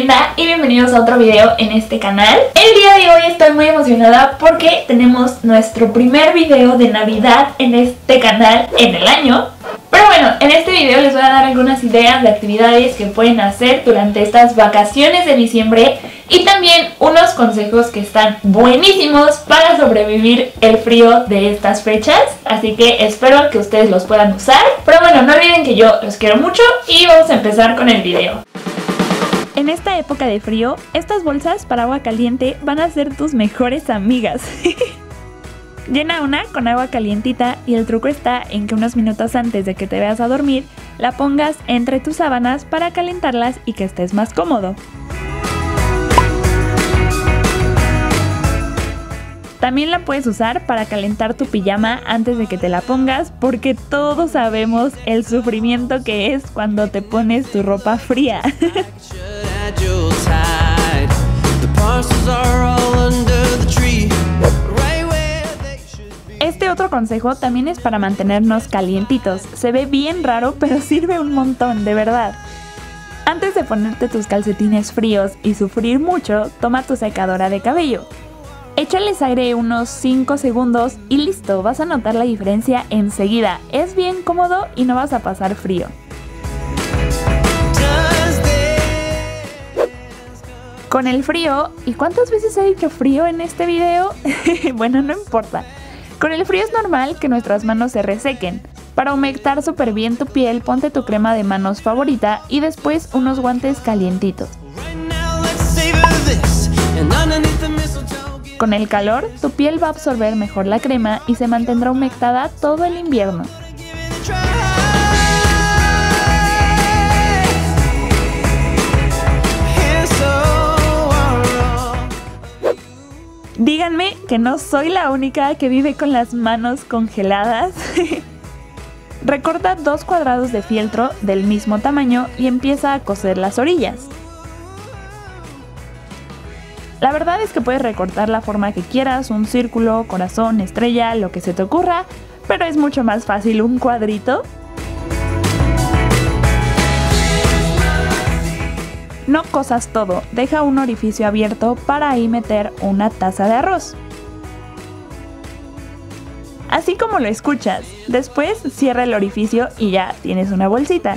Brenda y bienvenidos a otro video en este canal. El día de hoy estoy muy emocionada porque tenemos nuestro primer video de Navidad en este canal en el año. Pero bueno, en este video les voy a dar algunas ideas de actividades que pueden hacer durante estas vacaciones de diciembre y también unos consejos que están buenísimos para sobrevivir el frío de estas fechas. Así que espero que ustedes los puedan usar. Pero bueno, no olviden que yo los quiero mucho y vamos a empezar con el video. En esta época de frío, estas bolsas para agua caliente van a ser tus mejores amigas. Llena una con agua calientita y el truco está en que unos minutos antes de que te vayas a dormir, la pongas entre tus sábanas para calentarlas y que estés más cómodo. También la puedes usar para calentar tu pijama antes de que te la pongas, porque todos sabemos el sufrimiento que es cuando te pones tu ropa fría. Este otro consejo también es para mantenernos calientitos. Se ve bien raro, pero sirve un montón, de verdad. Antes de ponerte tus calcetines fríos y sufrir mucho, toma tu secadora de cabello. Échales aire unos 5 segundos y listo, vas a notar la diferencia enseguida. Es bien cómodo y no vas a pasar frío. Con el frío, ¿y cuántas veces he dicho frío en este video? Bueno, no importa. Con el frío es normal que nuestras manos se resequen. Para humectar súper bien tu piel, ponte tu crema de manos favorita y después unos guantes calientitos. Con el calor, tu piel va a absorber mejor la crema y se mantendrá humectada todo el invierno. Díganme que no soy la única que vive con las manos congeladas. Recorta 2 cuadrados de fieltro del mismo tamaño y empieza a coser las orillas. La verdad es que puedes recortar la forma que quieras, un círculo, corazón, estrella, lo que se te ocurra, pero es mucho más fácil un cuadrito. No cosas todo, deja un orificio abierto para ahí meter una taza de arroz. Así como lo escuchas, después cierra el orificio y ya tienes una bolsita.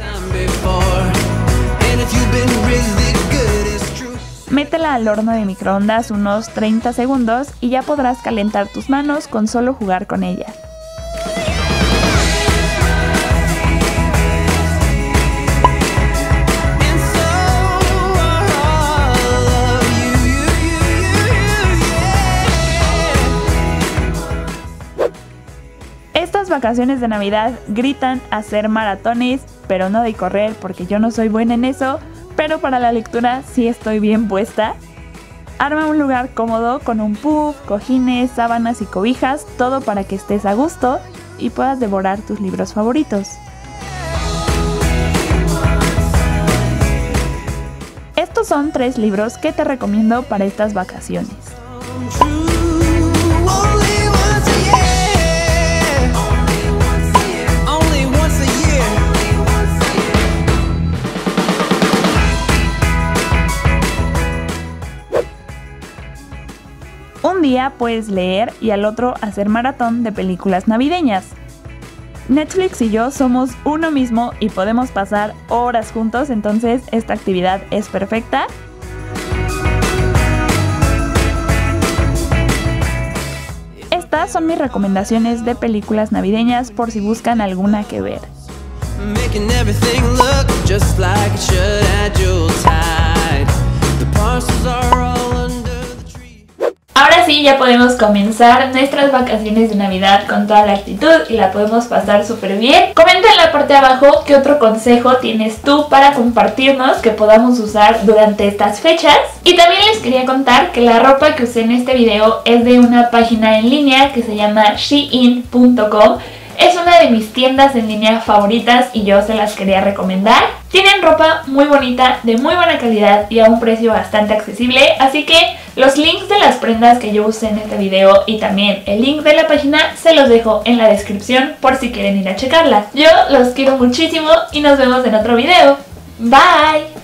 Métela al horno de microondas unos 30 segundos y ya podrás calentar tus manos con solo jugar con ella. Estas vacaciones de Navidad gritan hacer maratones, pero no de correr porque yo no soy buena en eso. Pero para la lectura sí estoy bien puesta. Arma un lugar cómodo con un puff, cojines, sábanas y cobijas, todo para que estés a gusto y puedas devorar tus libros favoritos. Estos son 3 libros que te recomiendo para estas vacaciones. Un día puedes leer y al otro hacer maratón de películas navideñas. Netflix y yo somos uno mismo y podemos pasar horas juntos, entonces esta actividad es perfecta. Estas son mis recomendaciones de películas navideñas por si buscan alguna que ver. Ahora sí, ya podemos comenzar nuestras vacaciones de Navidad con toda la actitud y la podemos pasar súper bien. Comenta en la parte de abajo qué otro consejo tienes tú para compartirnos que podamos usar durante estas fechas. Y también les quería contar que la ropa que usé en este video es de una página en línea que se llama shein.com. Es una de mis tiendas en línea favoritas y yo se las quería recomendar. Tienen ropa muy bonita, de muy buena calidad y a un precio bastante accesible, así que los links de las prendas que yo usé en este video y también el link de la página se los dejo en la descripción por si quieren ir a checarla. Yo los quiero muchísimo y nos vemos en otro video. Bye.